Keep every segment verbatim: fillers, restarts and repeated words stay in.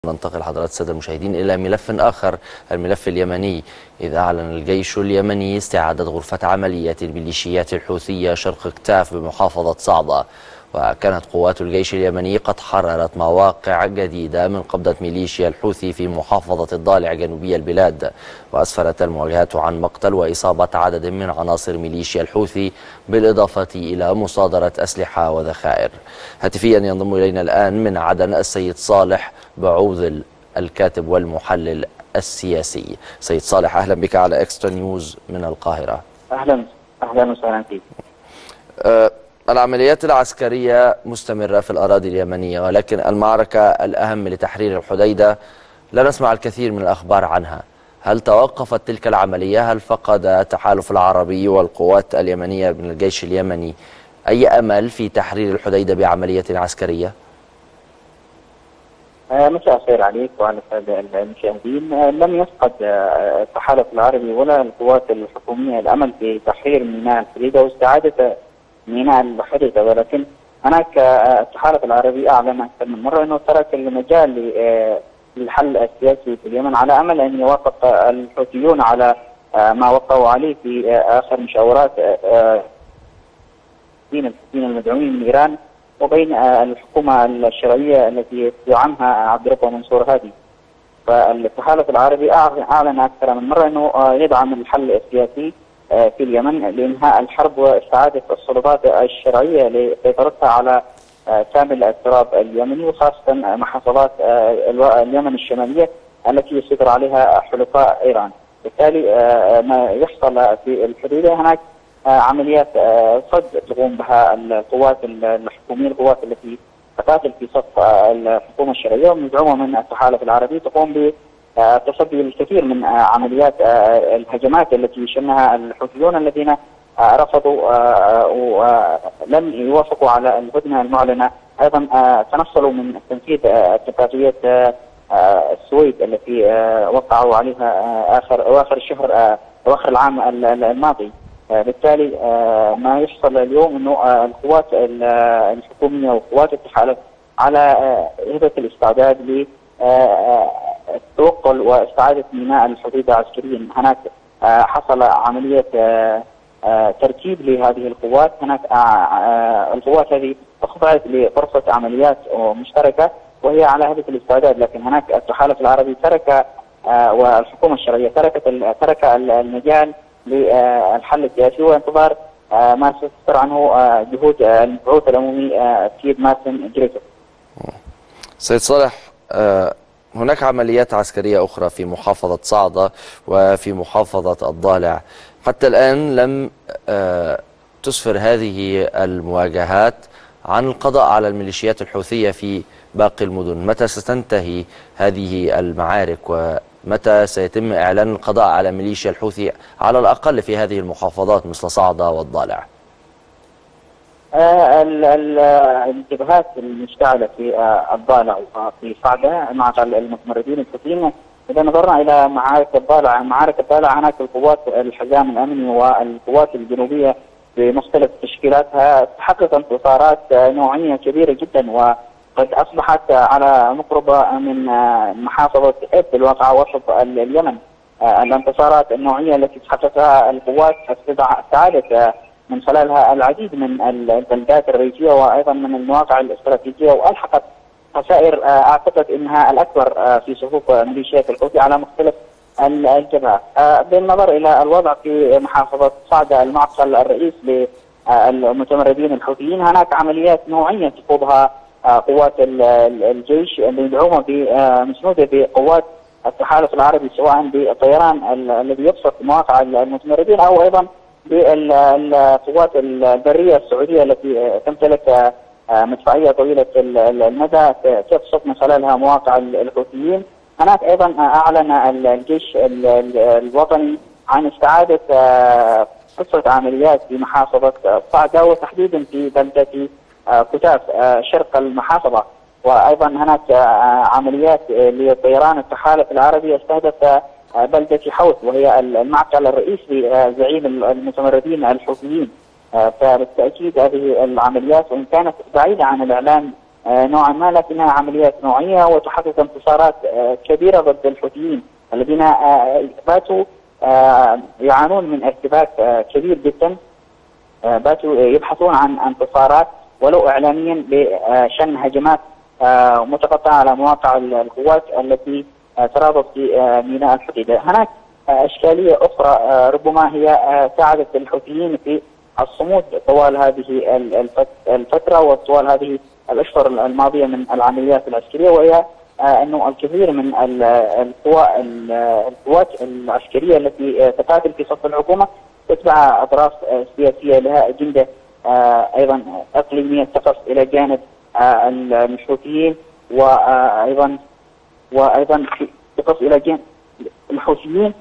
ننتقل حضرات السادة المشاهدين إلى ملف آخر، الملف اليمني. إذ أعلن الجيش اليمني استعادة غرفة عملية الميليشيات الحوثية شرق كتاف بمحافظة صعدة. وكانت قوات الجيش اليمني قد حررت مواقع جديدة من قبضة ميليشيا الحوثي في محافظة الضالع جنوبي البلاد. وأسفرت المواجهات عن مقتل وإصابة عدد من عناصر ميليشيا الحوثي بالإضافة إلى مصادرة أسلحة وذخائر. هاتفيا ينضم إلينا الآن من عدن السيد صالح بعوذل، الكاتب والمحلل السياسي. سيد صالح، أهلا بك على إكسترا نيوز من القاهرة. أهلا أهلا وسهلا فيك. أه العمليات العسكرية مستمرة في الأراضي اليمنية، ولكن المعركة الأهم لتحرير الحديدة لا نسمع الكثير من الأخبار عنها. هل توقفت تلك العملية؟ هل فقد التحالف العربي والقوات اليمنية من الجيش اليمني أي أمل في تحرير الحديدة بعملية عسكرية؟ مساء الخير عليك وعلى السادة المشاهدين. لم يفقد التحالف العربي ولا القوات الحكومية الأمل في تحرير ميناء الحديدة واستعادة ميناء الحديدة، ولكن هناك التحالف العربي أعلن أكثر من مرة أنه ترك المجال للحل السياسي في اليمن على أمل أن يوافق الحوثيون على ما وقعوا عليه في آخر مشاورات بين الحوثيين المدعومين من إيران وبين الحكومة الشرعية التي يدعمها عبد الرب منصور هادي. فالتحالف العربي أعلن أكثر من مرة أنه يدعم الحل السياسي في اليمن لإنهاء الحرب واستعادة السلطات الشرعية لسيطرتها على كامل التراب اليمني، وخاصة محافظات اليمن الشمالية التي يسيطر عليها حلفاء إيران. بالتالي ما يحصل في الحديدة هناك عمليات صد تقوم بها القوات الحكومية، القوات التي تقاتل في صف الحكومة الشرعية ومدعومة من التحالف العربي، تقوم ب تصدي الكثير من عمليات الهجمات التي شنها الحوثيون الذين رفضوا ولم يوافقوا على الهدنه المعلنه. ايضا تنصلوا من تنفيذ اتفاقيه السويد التي وقعوا عليها اخر اواخر الشهر اواخر العام الماضي. بالتالي ما يحصل اليوم انه القوات الحكوميه وقوات التحالف على هبه الاستعداد ل التوقل واستعادة ميناء الحديدة عسكريا. هناك حصل عملية تركيب لهذه القوات، هناك القوات هذه خضعت لغرفة عمليات مشتركة وهي على هدف الاستعداد، لكن هناك التحالف العربي ترك والحكومة الشرعية تركت ترك المجال للحل السياسي وانتظار ما ستفطر عنه جهود المبعوث العمومي السيد ماسن جريتوف. سيد صالح، هناك عمليات عسكرية أخرى في محافظة صعدة وفي محافظة الضالع. حتى الآن لم تسفر هذه المواجهات عن القضاء على الميليشيات الحوثية في باقي المدن. متى ستنتهي هذه المعارك ومتى سيتم إعلان القضاء على ميليشيا الحوثي على الأقل في هذه المحافظات مثل صعدة والضالع؟ الجبهات المشتعلة في الضالع وفي صعدة مع المتمردين الحوثيين، إذا نظرنا إلى معارك الضالع معارك الضالع هناك القوات الحزام الأمني والقوات الجنوبية بمختلف تشكيلاتها تحقق انتصارات نوعية كبيرة جدا، وقد أصبحت على مقربة من محافظة إب الواقعة وسط اليمن. الانتصارات النوعية التي تحققها القوات استعادت من خلالها العديد من البلدات الرئيسية وأيضا من المواقع الاستراتيجية، وألحقت خسائر أعتقد أنها الأكبر في صفوف ميليشيات الحوثي على مختلف الجبهات. بالنظر إلى الوضع في محافظة صعدة المعقل الرئيس للمتمردين الحوثيين، هناك عمليات نوعية تخوضها قوات الجيش المدعومة مسنودة بقوات التحالف العربي، سواء بالطيران الذي يقصف مواقع المتمردين أو أيضا بالقوات البرية السعودية التي تمتلك مدفعية طويلة المدى تقصف من خلالها مواقع الحوثيين. هناك أيضا أعلن الجيش الوطني عن استعادة قصة عمليات في محافظة صعدة وتحديدا في بلدة كتاف شرق المحافظة، وأيضا هناك عمليات لطيران التحالف العربي استهدف بلدة حوث وهي المعقل الرئيسي لزعيم المتمردين الحوثيين. فبالتأكيد هذه العمليات وإن كانت بعيدة عن الإعلان نوعا ما، لكنها عمليات نوعية وتحقق انتصارات كبيرة ضد الحوثيين الذين باتوا يعانون من ارتباك كبير جدا، باتوا يبحثون عن انتصارات ولو إعلاميا بشن هجمات متقطعة على مواقع القوات التي ترابط في ميناء الحديدة. هناك أشكالية أخرى ربما هي ساعدت الحوثيين في الصمود طوال هذه الفترة وطوال هذه الأشهر الماضية من العمليات العسكرية، وهي أنه الكثير من القوات العسكرية التي تقاتل في صف الحكومة تتبع أطراف سياسية لها أجندة أيضا إقليمية تقف إلى جانب الحوثيين، وأيضا وأيضا تقف إلى جانب الحوثيين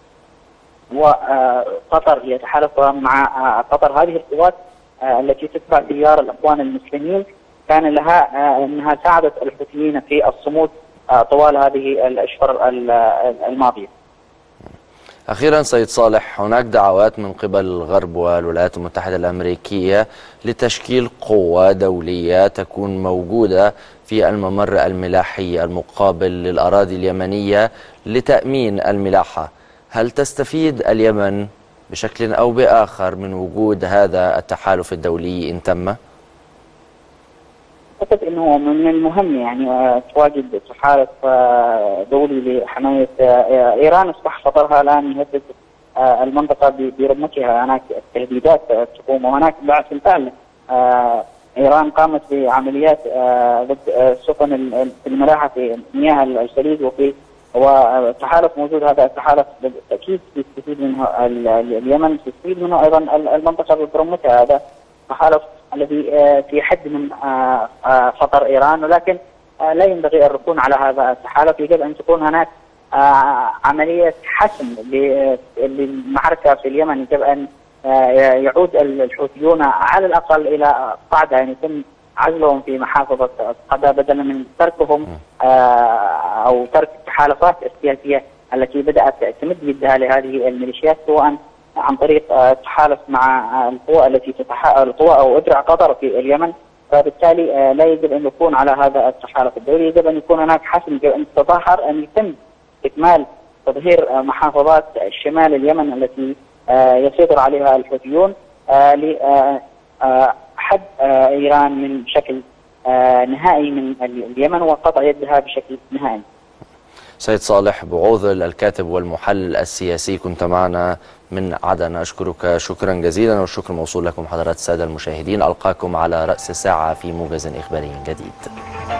وقطر يتحالف مع قطر. هذه القوات التي تتبع تيار الإخوان المسلمين كان لها أنها ساعدت الحوثيين في الصمود طوال هذه الأشهر الماضية. أخيرا سيد صالح، هناك دعوات من قبل الغرب والولايات المتحدة الأمريكية لتشكيل قوة دولية تكون موجودة في الممر الملاحي المقابل للأراضي اليمنية لتأمين الملاحة. هل تستفيد اليمن بشكل أو بآخر من وجود هذا التحالف الدولي إن تم؟ أعتقد أنه من المهم يعني تواجد تحالف دولي لحماية إيران. أصبح خطرها الآن يهدد المنطقة برمتها. هناك تهديدات تقوم، وهناك بالفعل إيران قامت بعمليات ضد سفن الملاحة في مياه الخليج، وفي وتحالف موجود. هذا التحالف بالتأكيد يستفيد منه اليمن، يستفيد منه أيضا المنطقة برمتها. هذا تحالف الذي في حد من خطر إيران، ولكن لا ينبغي الركون على هذا التحالف. يجب أن تكون هناك عملية حسم للمعركة في اليمن. يجب أن يعود الحوثيون على الأقل إلى قاعدة، يعني يتم عزلهم في محافظة قادة بدلا من تركهم أو ترك التحالفات السياسية التي بدأت تمد يدها لهذه الميليشيات، سواء عن طريق التحالف مع القوى التي تتحالف القوى او ادرع قطر في اليمن. فبالتالي لا يجب ان يكون على هذا التحالف الدولي، يجب ان يكون هناك حسم، يجب ان تتظاهر ان يتم اكمال تطهير محافظات شمال اليمن التي يسيطر عليها الحوثيون لحد ايران من بشكل نهائي من اليمن وقطع يدها بشكل نهائي. سيد صالح بوعوذل الكاتب والمحلل السياسي كنت معنا من عدن، أشكرك شكرا جزيلا، والشكر موصول لكم حضرات السادة المشاهدين. ألقاكم على رأس الساعة في موجز إخباري جديد.